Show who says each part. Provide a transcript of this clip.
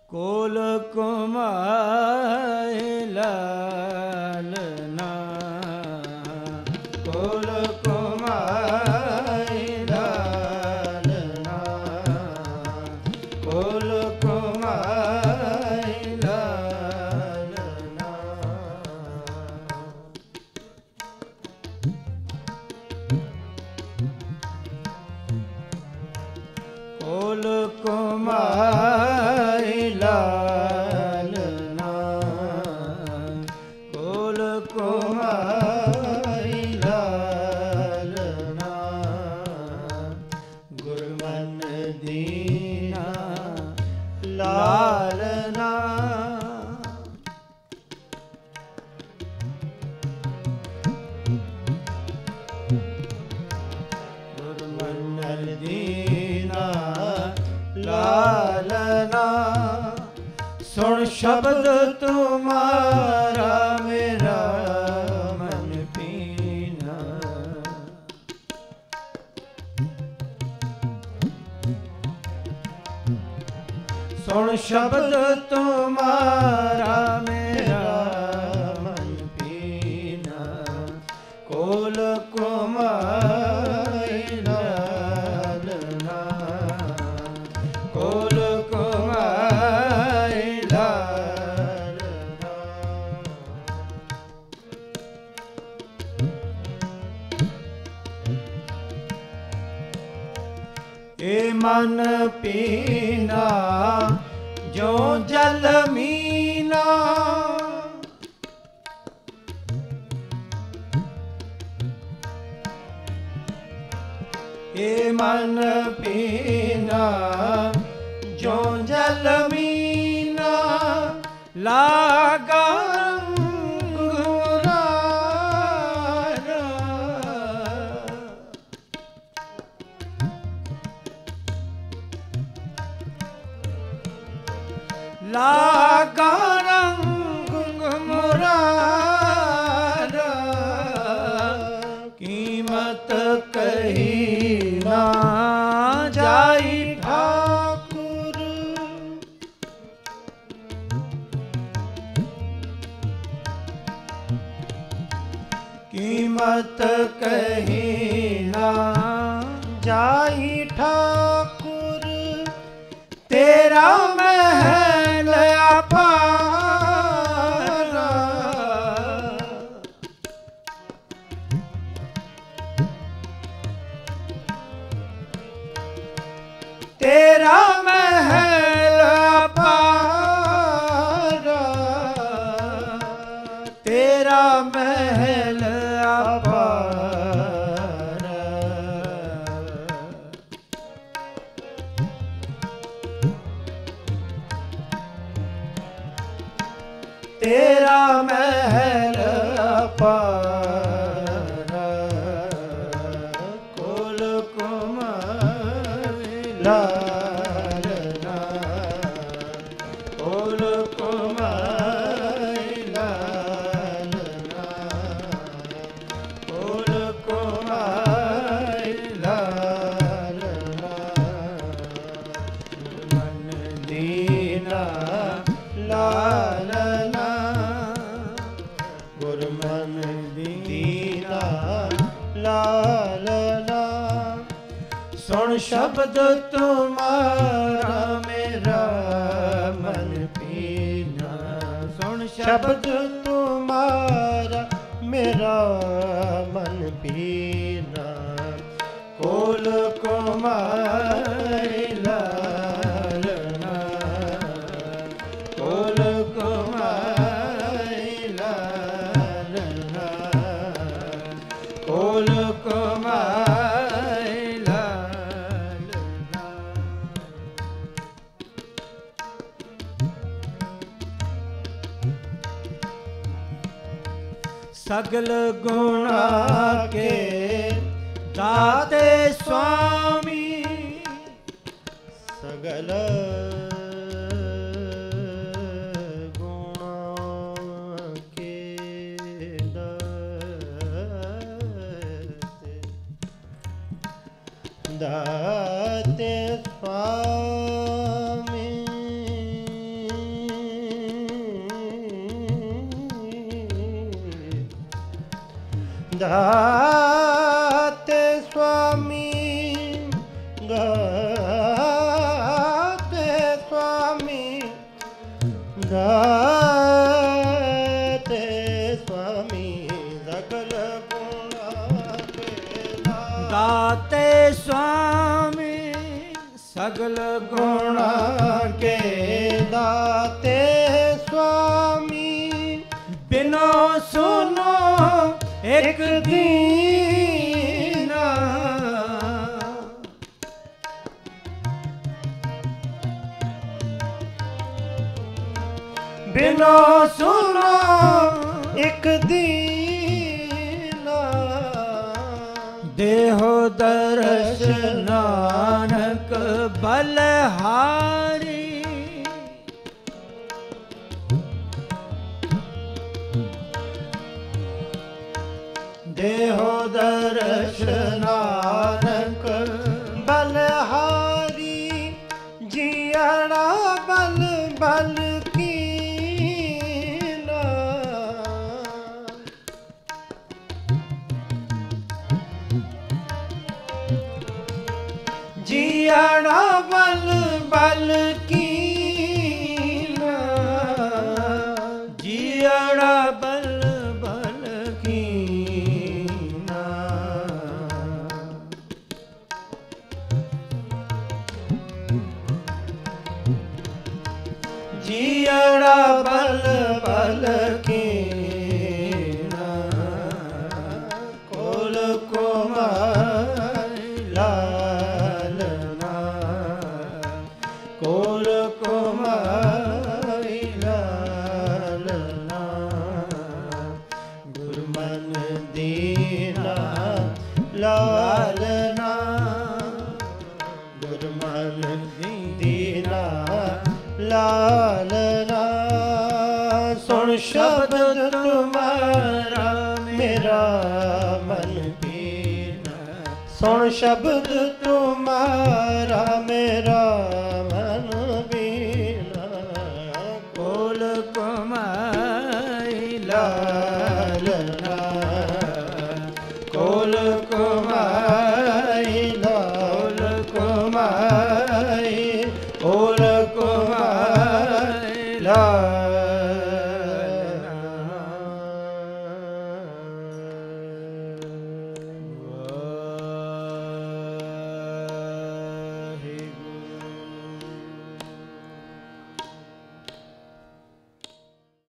Speaker 1: कोल कुमाय लालना, कोल कुमाय लालना, कोल कुमाय लालना। कोल कुमाय लालना, कोल कुमाय लालना। गुरमन दीना लालना, गुरमन दीना लालना। सुन शब्द तुम्हारा मेरा मन पीना, सुन शब्द तुम्हारा मेरा मन पीना। कोल कुमाय लालना, कोल कुमाय लालना। ए मन पीना जो जल मीना, ए मन पीना जो जल मीना। लागा अंगूरारा, लागा रंग मुरारा। कीमत कही ना जाई ठाकुर, कीमत कही ना जाई ठाकुर। तेरा महल अपारा, तेरा महल अपारा, तेरा महल अपारा। तेरा महल अपारा। कोल कुमाय लालना, कोल कुमाय लालना, कोल कुमाय लालना। मन दीना लालना, गुरमन दीना लालना। सुन शब्द तुम्हारा मेरा मन पीना, सुन शब्द तुम्हारा मेरा मन पीना। कोल कुमाय लालना, कोल कुमाय लालना, कोल कुमाय लालना। सगल गुणा के दाते स्वामी, सगल गुणा के दाते दाते स्वामी। दाते स्वामी दाते स्वामी दाते स्वामी सकल गुणा के दाते स्वामी सकल गुणा के दाते स्वामी बिनो सुनो एक दीना बिनो सुनो एक दीना देहो दर्श नानक बलहारी देहो दर्श नानक बलहारी जियड़ा बल बल कीना जियड़ा बल बल कीना जियड़ा बल बल कीना जियड़ा बल बल कीना कोल कुमार लालना कोल कुमार लालना गुरमन दीना लालना गुरमन दीना लालना सुन शब्द तुम्हारा मेरा मन पीना सुन शब्द तुम्हारा मेरा मन पीना कोल कुमाई लालना कोल कुमाई लाल कुमाई कोल कुमाई लाल